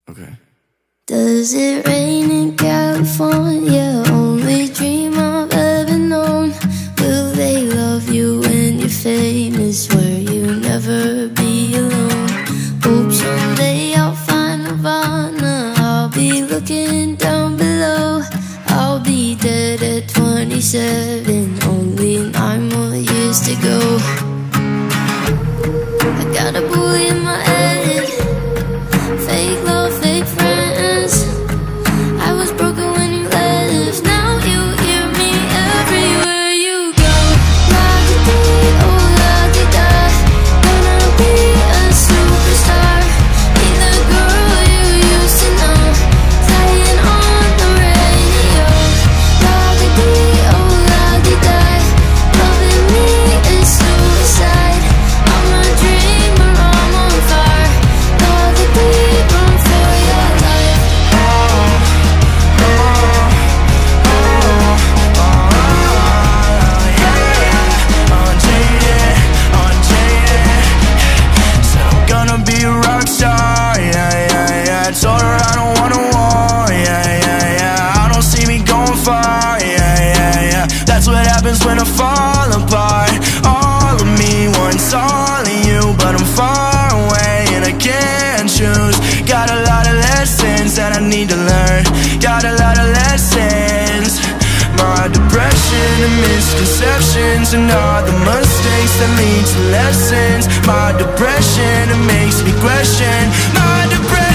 Okay. Does it rain in California? Only dream I've ever known. Will they love you when you're famous, where you never be alone? Hope someday I'll find Nirvana. I'll be looking down below. I'll be dead at 27, only 9 more years to go. I got a bully in my head, fake love, fake friends. I was broken when you left, now you hear me everywhere you go. La-di-dee, oh la-di-da, gonna be a superstar. Be the girl you used to know, playing on the radio. La-di-dee, oh la-di-da, loving me is suicide. I'm a dreamer, I'm on fire. La-di-dee, run for your life. Said I'm gonna be a rock star, yeah. Told her I don't want a war, yeah. I don't see me going far, yeah. That's what happens when I fall apart. All of me wants all of you, but I'm far away and I can't choose. Got a lot of lessons that I need to learn. Got a lot of lessons. My depression and misconceptions and all the mistakes that lead to lessons. My depression, it makes me question my depression.